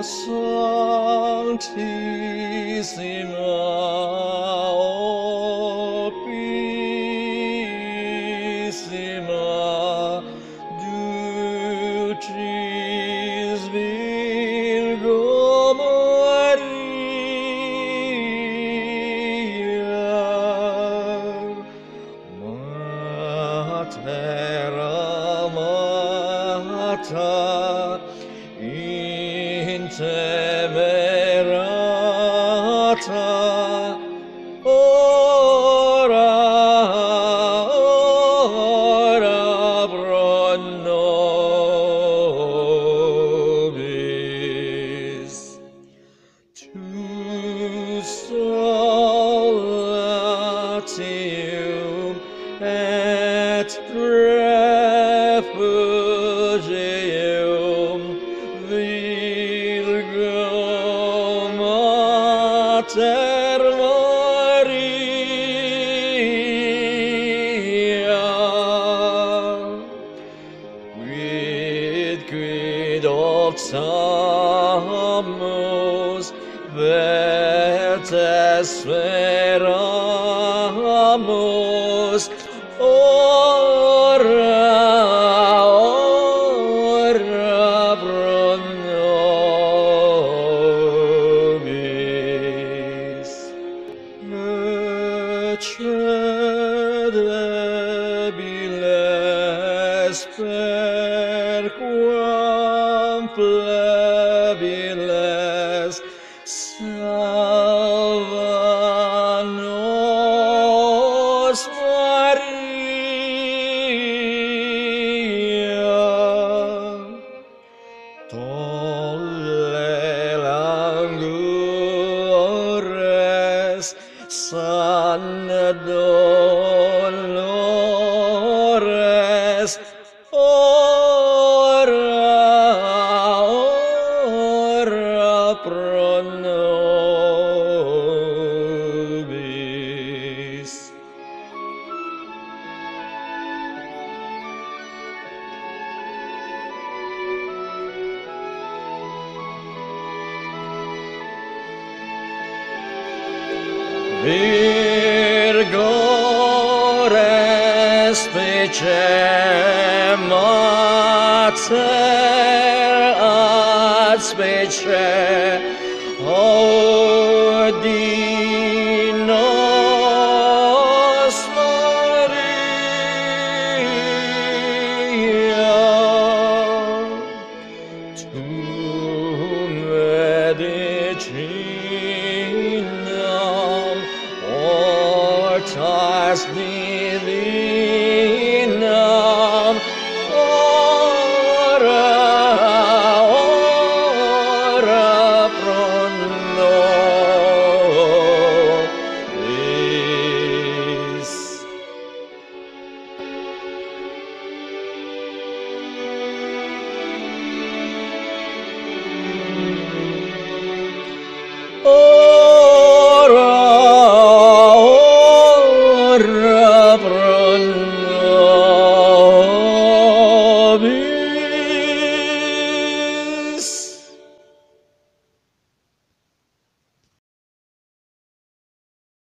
Sanctissima Opissima Ducis Virgo Maria, Mater amata, intemerata, ora pro nobis. Tu solatium et refugium Virgo Mater Maria, quid optamus vetes speramus, ora pro nobis. Ccedebiles perquam plebiles salva nos Maria, tolle langores sana dolores, ora pro nobis. Virgo respice mater ad specie audi nos Maria, tum medicinam ortas